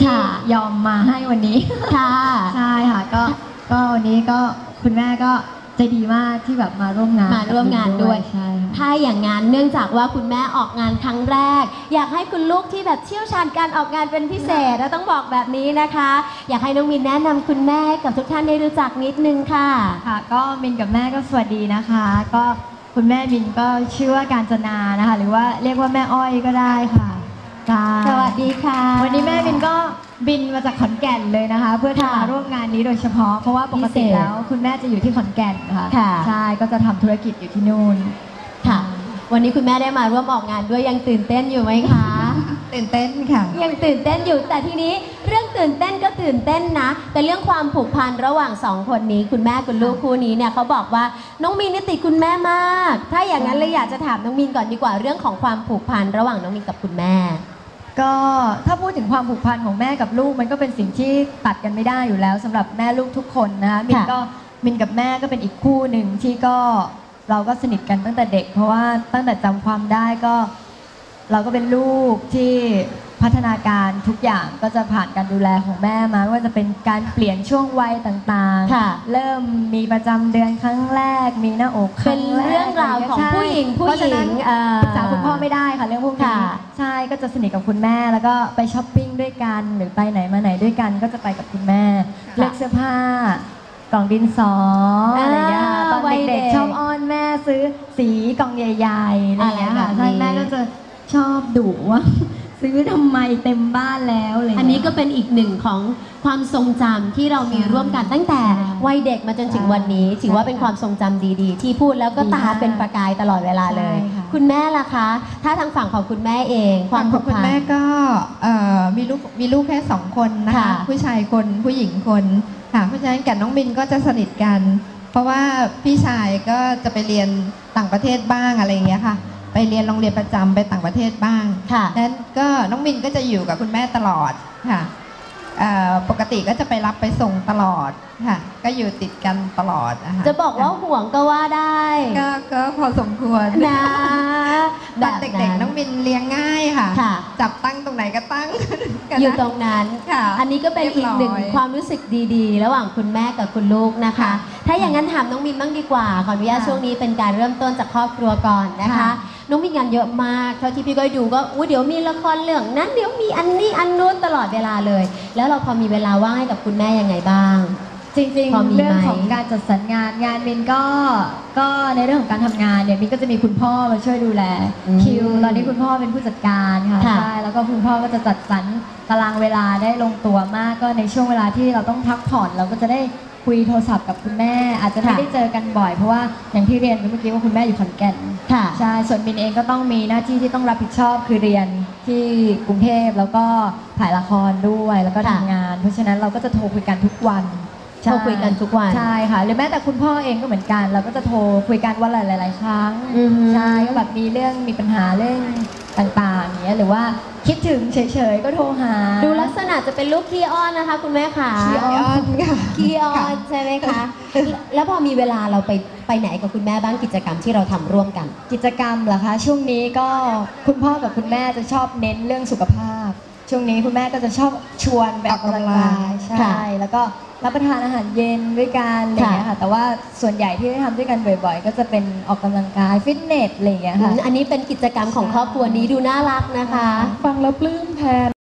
ที่ยอมมาให้วันนี้ค่ะใช่ค่ะก็วันนี้ก็คุณแม่ก็ใจดีมากที่แบบมาร่วมงานด้วยใช่ถ้าอย่างงั้นเนื่องจากว่าคุณแม่ออกงานครั้งแรกอยากให้คุณลูกที่แบบเชี่ยวชาญการออกงานเป็นพิเศษเราต้องบอกแบบนี้นะคะอยากให้น้องมินแนะนำคุณแม่กับทุกท่านได้รู้จักนิดนึงค่ะก็มินกับแม่ก็สวัสดีนะคะก็คุณแม่มินก็ชื่อว่าการจนานะคะหรือว่าเรียกว่าแม่อ้อยก็ได้ค่ะสวัสดีค่ะวันนี้แม่มินก็บินมาจากขอนแก่นเลยนะคะเพื่อจะมาร่วมงานนี้โดยเฉพาะเพราะว่าปกติแล้วคุณแม่จะอยู่ที่ขอนแก่นค่ะใช่ก็จะทำธุรกิจอยู่ที่นู่นค่ะวันนี้คุณแม่ได้มาร่วมออกงานด้วยยังตื่นเต้นอยู่ไหมคะตื่นเต้นค่ะยังตื่นเต้นอยู่แต่ทีนี้เรื่องตื่นเต้นก็ตื่นเต้นนะแต่เรื่องความผูกพันระหว่างสองคนนี้คุณแม่คุณลูกคู่นี้เนี่ยเขาบอกว่าน้องมินนี่ติดคุณแม่มากถ้าอย่างนั้นเลยอยากจะถามน้องมินก่อนดีกว่าเรื่องของความผูกพันระหว่างน้องมินกับคุณแม่ก็ถ้าพูดถึงความผูกพันของแม่กับลูกมันก็เป็นสิ่งที่ตัดกันไม่ได้อยู่แล้วสำหรับแม่ลูกทุกคนนะคะมินกับแม่ก็เป็นอีกคู่หนึ่งที่ก็เราก็สนิทกันตั้งแต่เด็กเพราะว่าตั้งแต่จำความได้ก็เราก็เป็นลูกที่พัฒนาการทุกอย่างก็จะผ่านการดูแลของแม่มาไม่ว่าจะเป็นการเปลี่ยนช่วงวัยต่างๆเริ่มมีประจำเดือนครั้งแรกมีหน้าอกครั้งแรกเป็นเรื่องราวของผู้หญิงปรึกษาคุณพ่อไม่ได้ค่ะเรื่องพวกนี้ใช่ก็จะสนิทกับคุณแม่แล้วก็ไปช้อปปิ้งด้วยกันหรือไปไหนมาไหนด้วยกันก็จะไปกับคุณแม่เลือกเสื้อผ้ากล่องดินสออะไรอย่างเงี้ยตอนเด็กๆชอบอ้อนแม่ซื้อสีกล่องใหญ่ๆอะไรอย่างเงี้ยค่ะใช่แม่ก็จะชอบดุว่าซื้อทำไมเต็มบ้านแล้วอะไรอันนี้ก็เป็นอีกหนึ่งของความทรงจำที่เรามีร่วมกันตั้งแต่วัยเด็กมาจนถึงวันนี้ถือว่าเป็นความทรงจำดีๆที่พูดแล้วก็ตาเป็นประกายตลอดเวลาเลยคุณแม่ล่ะคะถ้าทางฝั่งของคุณแม่เองความผูกพันคุณแม่ก็มีลูกแค่2 คนนะคะผู้ชายคนผู้หญิงคนค่ะเพราะฉะนั้นกับน้องมินก็จะสนิทกันเพราะว่าพี่ชายก็จะไปเรียนต่างประเทศบ้างอะไรอย่างเงี้ยค่ะไปเรียนโรงเรียนประจำไปต่างประเทศบ้างนั้นก็น้องมินก็จะอยู่กับคุณแม่ตลอดค่ะปกติก็จะไปรับไปส่งตลอดค่ะก็อยู่ติดกันตลอดนะคะจะบอกว่าห่วงก็ว่าได้ก็พอสมควรนะตอนเด็กๆน้องมินเลี้ยงง่ายค่ะจับตั้งตรงไหนก็ตั้งอยู่ตรงนั้นอันนี้ก็เป็นอีกหนึ่งความรู้สึกดีๆระหว่างคุณแม่กับคุณลูกนะคะถ้าอย่างนั้นถามน้องมินบ้างดีกว่าขออนุญาตช่วงนี้เป็นการเริ่มต้นจากครอบครัวก่อนนะคะน้องมีงานเยอะมากเท่าที่พี่ก้อยดูก็เดี๋ยวมีละครเรื่องนั้นเดี๋ยวมีอันนี้อันนู้นตลอดเวลาเลยแล้วเราพอมีเวลาว่างให้กับคุณแม่ยังไงบ้างจริงๆเรื่องของการจัดสรรงานมินก็ในเรื่องของการทำงานเนี่ยมินก็จะมีคุณพ่อมาช่วยดูแลคิวตอนนี้คุณพ่อเป็นผู้จัดการค่ะใช่แล้วก็คุณพ่อก็จะจัดสรรตารางเวลาได้ลงตัวมากก็ในช่วงเวลาที่เราต้องพักผ่อนเราก็จะได้คุยโทรศัพท์กับคุณแม่อาจจะไม่ได้เจอกันบ่อยเพราะว่าอย่างที่เรียนเมื่อกี้ว่าคุณแม่อยู่ขอนแก่นใช่ส่วนมินเองก็ต้องมีหน้าที่ที่ต้องรับผิดชอบคือเรียนที่กรุงเทพแล้วก็ถ่ายละครด้วยแล้วก็ทำงานเพราะฉะนั้นเราก็จะโทรคุยกันทุกวันโทรคุยกันทุกวันใช่ค่ะหรือแม้แต่คุณพ่อเองก็เหมือนกันเราก็จะโทรคุยกันวันละหลายๆครั้งใช่ก็แบบมีปัญหาเรื่องต่างๆอย่างเงี้ยหรือว่าคิดถึงเฉยๆก็โทรหาดูลักษณะจะเป็นลูกขี้อ้อนนะคะคุณแม่ค่ะขี้อ้อนค่ะขี้อ้อนใช่ไหมคะแล้วพอมีเวลาเราไปไหนกับคุณแม่บ้างกิจกรรมที่เราทำร่วมกันกิจกรรมเหรอคะช่วงนี้ก็คุณพ่อกับคุณแม่จะชอบเน้นเรื่องสุขภาพช่วงนี้คุณแม่ก็จะชอบชวนไปออกกำลังกายใช่แล้วก็รับประทานอาหารเย็นด้วยกันอะไรอย่างเงี้ยค่ะแต่ว่าส่วนใหญ่ที่ได้ทำด้วยกันบ่อยๆก็จะเป็นออกกำลังกายฟิตเนสอะไรอย่างเงี้ยค่ะอันนี้เป็นกิจกรรมของครอบครัวนี้ดูน่ารักนะคะฟังแล้วปลื้มแทน